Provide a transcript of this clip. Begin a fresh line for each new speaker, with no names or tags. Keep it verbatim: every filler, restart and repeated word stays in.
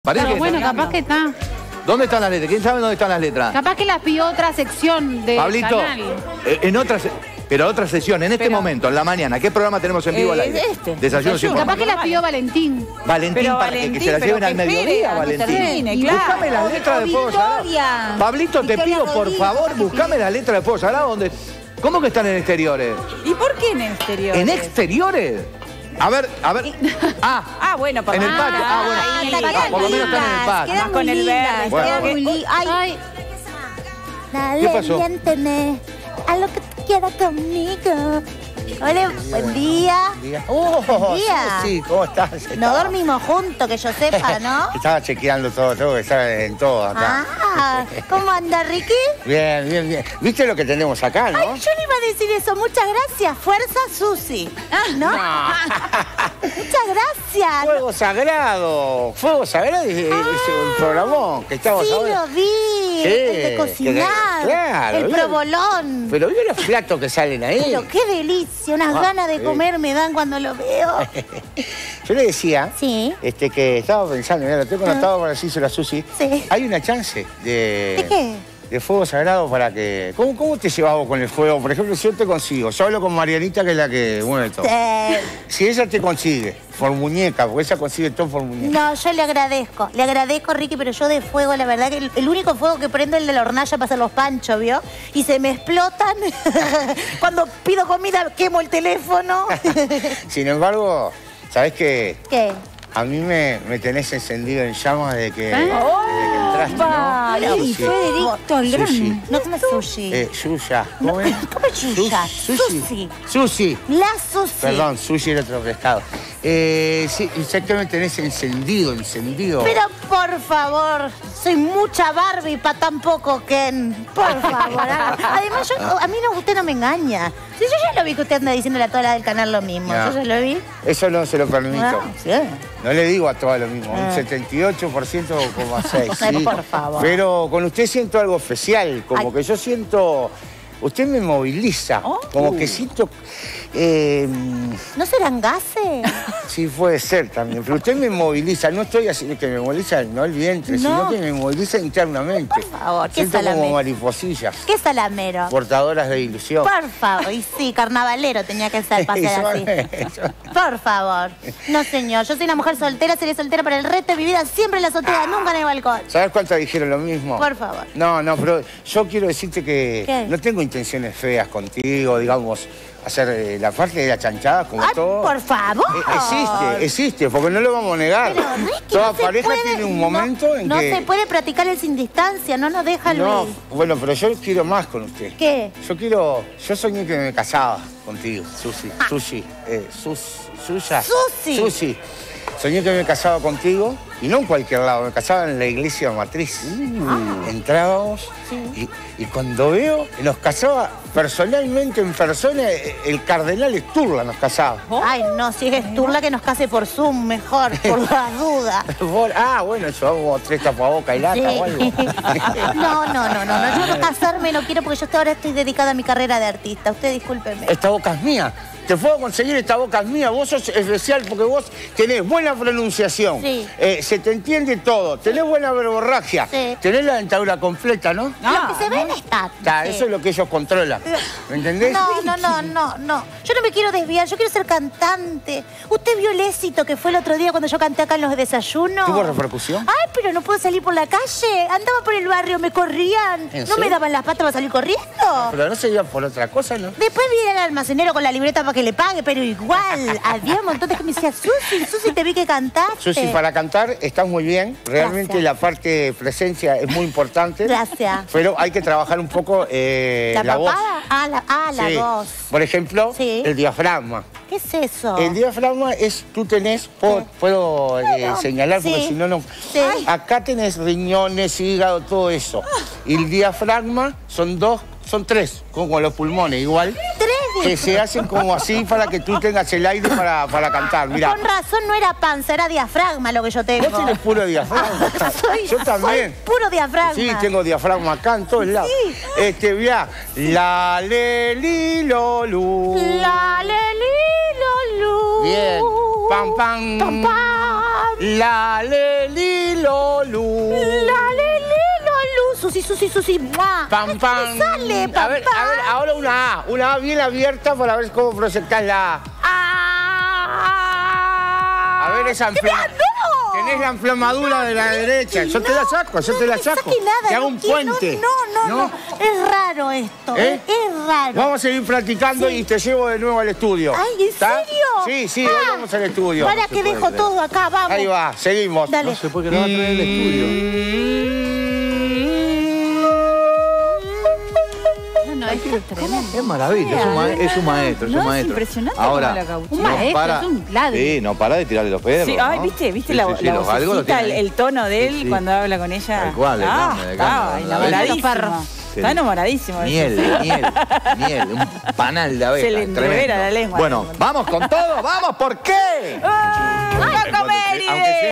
Parece
Pero
que
bueno,
está.
capaz que está.
¿Dónde están las letras? ¿Quién sabe dónde están las letras?
Capaz que las pidió otra sección del
Pablito,
canal.
eh, en otra, se- pero otra sesión, en este
Pero-
momento, en la mañana. ¿Qué programa tenemos en vivo
Eh,
al aire?
este.
Desayuno sin
Capaz que
forma.
las pidió Valentín.
Valentín,
Pero
para que-
Valentín,
que se la
pero
lleven
que
al mediodía,
espere a que
Valentín.
termine, claro.
Buscame las letras de Fuego Sagrado.
Victoria.
Pablito, te
Victoria
pido, por
Rodríguez,
favor,
que
buscame
pidió.
las letras de Fuego Sagrado. Donde... ¿Cómo que están en exteriores?
¿Y por qué en exterior?
¿En exteriores? A ver, a ver. Ah,
Ah, bueno, por
en el patio. Ah, bueno.
ahí,
Ah, por lo menos están en el patio.
Más con el verde.
Bueno,
Quedan
bueno.
muy lindas. Ay,
Ay,
dale,
¿Qué pasó?
miénteme a lo que tú quieras conmigo. Hola, buen día.
Oh,
Buen día.
sí, ¿cómo estás?
No dormimos juntos, que yo sepa, ¿no?
Estaba chequeando todo, todo, estaba en todo acá.
Ah, ¿cómo anda, Ricky?
Bien, bien, bien. ¿Viste lo que tenemos acá,
Ay,
no?
yo le iba a decir eso. Muchas gracias. Fuerza, Susi. ¿No? Muchas gracias.
Fuego Sagrado. Fuego Sagrado es, es un programón que estamos
Sí,
ahora.
lo vi.
Sí,
El de cocinar.
claro,
el
bien.
provolón.
Pero ¿viste los platos que salen ahí?
Pero qué delicia. Unas
Ah,
ganas de
sí.
comer me dan cuando lo veo.
Yo le decía
Sí.
este, que estaba pensando, mira, lo tengo anotado para decirse la Susi.
Sí.
Hay una chance de...
¿De qué?
De fuego sagrado para que... ¿Cómo, cómo te llevas vos con el fuego? Por ejemplo, si yo te consigo, yo hablo con Marianita, que es la que mueve todo.
Eh,
Si ella te consigue, por muñeca, porque ella consigue todo por muñeca.
no, yo le agradezco. Le agradezco, Ricky, pero yo de fuego, la verdad que el, el único fuego que prendo es el de la hornalla para hacer los panchos, ¿vio? Y se me explotan. Cuando pido comida, quemo el teléfono.
Sin embargo, ¿sabés qué?
¿Qué?
A mí me, me tenés encendido en llamas desde que,
¿Eh?
desde que entraste, ¿no?
Ay,
Sushi.
fue directo al
Sushi.
grano. No comes sushi.
Eh, Yuya. ¿Cómo
No,
es?
¿cómo es Yuya?
Sushi.
Sushi.
Sushi.
La sushi.
Perdón, sushi era otro pescado. Eh, sí, sé que me tenés encendido, encendido.
Pero por favor, soy mucha Barbie para tan poco Ken. Por favor. Además, yo, a mí no, usted no me engaña. Si yo ya lo vi que usted anda diciéndole a todas las del canal lo mismo.
No.
Yo ya lo vi.
Eso no se lo permito.
Ah, sí.
No le digo a todas lo mismo,
Ah.
un setenta y ocho por ciento coma seis.
Ay,
sí.
por favor.
Pero con usted siento algo especial, como
Ay.
que yo siento... Usted me moviliza,
Oh.
como que siento... eh,
¿No serán gases?
sí, puede ser también, pero usted me moviliza. No estoy haciendo que me moviliza no el vientre,
No.
sino que me moviliza internamente.
Por favor, qué
siento como
salame.
mariposillas,
¿Qué salamero?
portadoras de ilusión.
Por favor. Y sí, carnavalero tenía que ser para ser así.
Eso-
Por favor. No, señor. Yo soy una mujer soltera, seré soltera para el resto de mi vida. Siempre en la azotea, nunca en el balcón.
¿Sabes cuántas dijeron lo mismo?
Por favor.
No, no, pero yo quiero decirte que
¿Qué?
no tengo intenciones feas contigo, digamos, hacer eh, la parte de la chanchada como
Ay,
todo.
por favor.
Eh, existe, existe, porque no lo vamos a negar.
Pero, Ricky,
Toda
no se
pareja
puede-
tiene un
no-
momento en
no
que...
se puede practicar el sin distancia, no nos deja
No,
Luis.
bueno, pero yo quiero más con usted.
¿Qué?
Yo quiero... Yo soñé que me casaba contigo, Susi. Sushi. Eh, sus, suya.
Susi.
Susi. Soñé que me casaba contigo, y no en cualquier lado, me casaba en la iglesia matriz. Entrábamos, y, y cuando veo, nos casaba personalmente, en persona, el cardenal Sturla nos casaba.
Ay, no, si es Turla que nos case por Zoom, mejor, por la duda.
Vos- Ah, bueno, llevamos tres tapabocas y lata
Sí.
o algo.
No, no, no, no, no. Yo no casarme no quiero porque yo hasta ahora estoy dedicada a mi carrera de artista. Usted discúlpeme.
Esta boca es mía. Te puedo conseguir esta boca es mía. Vos sos especial porque vos tenés buena pronunciación.
Sí.
Eh, se te entiende todo. Tenés buena verborragia.
Sí.
Tenés la dentadura completa, ¿no?
Lo que se ve está.
Ta,
Sí.
Eso es lo que ellos controlan. ¿Me entendés?
No, no, no, no, no. Yo no me quiero desviar, yo quiero ser cantante. ¿Usted vio el éxito que fue el otro día cuando yo canté acá en los desayunos?
¿Tuvo repercusión?
Ay, pero no puedo salir por la calle. Andaba por el barrio, me corrían.
¿En
¿No
serio?
me daban las patas para salir corriendo?
Pero no se iba por otra cosa, ¿no?
Después vi al almacenero con la libreta para que le pague, pero igual. Había un montón de gente que me decía, Susi, Susi, te vi que cantaste.
Susi, para cantar estás muy bien. Realmente
Gracias.
la parte de presencia es muy importante.
Gracias.
Pero hay que trabajar un poco eh,
¿La,
la voz.
papada? Ah, la, ah, la
Sí.
voz.
Por ejemplo,
Sí.
el diafragma.
¿Qué es eso?
El diafragma es, tú tenés, puedo,
Sí.
puedo eh,
Claro.
señalar porque
Sí.
si no, no.
Sí.
Acá tenés riñones, hígado, todo eso. Y el diafragma son dos, son tres, como los pulmones, igual.
Tres
Que se hacen como así para que tú tengas el aire para, para cantar. Mira,
Con razón no era panza, era diafragma lo que yo tengo.
vos tenés puro diafragma.
Soy-
Yo también.
soy puro diafragma.
Sí, tengo diafragma acá en todos lados.
Sí.
Este, mirá, la, le, li, lo, lu.
La, le, li, lo, lu.
Bien. Pam, pam.
Pam, pam.
La le li lo lu.
La le li lo lu. Susi, Susi, Susi. ¡Mua!
Pam, pam.
¿Qué sale, pam,
a ver,
pam?
a ver, ahora una A. Una A bien abierta para ver cómo proyectás la A.
Ah.
A ver esa
¿Qué me
inflama-
ha- no!
Tenés la inflamadura de la derecha. Yo te la saco, yo te la
No
saco.
me saque nada,
Te hago
no
un
quiero,
puente.
No, no, no, Es raro esto.
¿Eh?
Es raro.
Vamos a seguir practicando
Sí.
y te llevo de nuevo al estudio.
Ay, ¿en
¿Está?
serio?
Sí, sí,
Ah,
hoy vamos al estudio.
Para que dejo todo acá, vamos.
Ahí va, seguimos.
Dale.
No sé por qué no va a traer el estudio.
No, no, esto es tremendo.
Es maravilla, es un, ma- es un maestro, es
No,
un
es
maestro.
impresionante
Ahora,
cómo la gauchea.
Un maestro, es un ladri.
Sí, no para de tirarle los perros.
Sí, ay,
¿no?
¿viste? ¿Viste
Sí,
la,
sí, sí,
la
los algo lo
vocecita,
tiene
el,
ahí.
el tono de él
Sí, sí.
cuando habla con ella?
Tal cual, le
ah,
cambia, le
estaba
cambia.
enamoradísimo.
Perro.
Está enamoradísimo. de
Miel,
eso.
miel, miel, un panal de abeja.
Se le
tremendo.
enrevera la lengua.
Bueno, vamos con todo, vamos, ¿por qué?
¡Ah,
Aunque
Paco Méride!
sea-